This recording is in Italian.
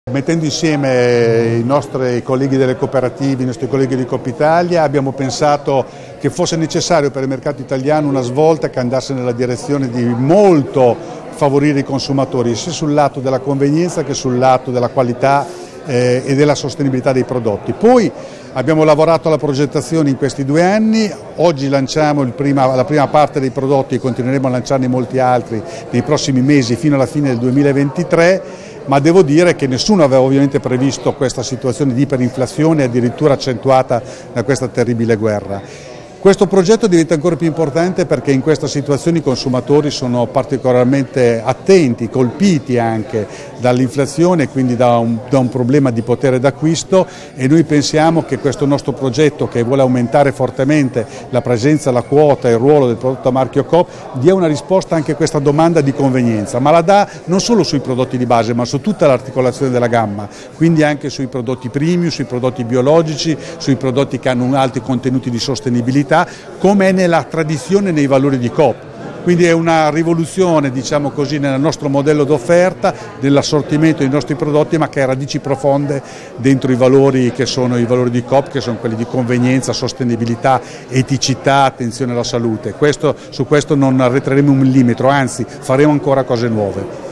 Mettendo insieme i nostri colleghi delle cooperative, i nostri colleghi di Coop Italia, abbiamo pensato che fosse necessario per il mercato italiano una svolta che andasse nella direzione di molto favorire i consumatori, sia sul lato della convenienza che sul lato della qualità e della sostenibilità dei prodotti. Poi abbiamo lavorato alla progettazione in questi 2 anni, oggi lanciamo la prima parte dei prodotti e continueremo a lanciarne molti altri nei prossimi mesi fino alla fine del 2023. Ma devo dire che nessuno aveva ovviamente previsto questa situazione di iperinflazione addirittura accentuata da questa terribile guerra. Questo progetto diventa ancora più importante perché in questa situazione i consumatori sono particolarmente attenti, colpiti anche dall'inflazione e quindi da un problema di potere d'acquisto, e noi pensiamo che questo nostro progetto, che vuole aumentare fortemente la presenza, la quota e il ruolo del prodotto a marchio Coop, dia una risposta anche a questa domanda di convenienza, ma la dà non solo sui prodotti di base ma su tutta l'articolazione della gamma, quindi anche sui prodotti premium, sui prodotti biologici, sui prodotti che hanno alti contenuti di sostenibilità, come è nella tradizione e nei valori di Coop. Quindi è una rivoluzione, diciamo così, nel nostro modello d'offerta, nell'assortimento dei nostri prodotti, ma che ha radici profonde dentro i valori che sono i valori di Coop, che sono quelli di convenienza, sostenibilità, eticità, attenzione alla salute. Su questo non arretreremo un millimetro, anzi faremo ancora cose nuove.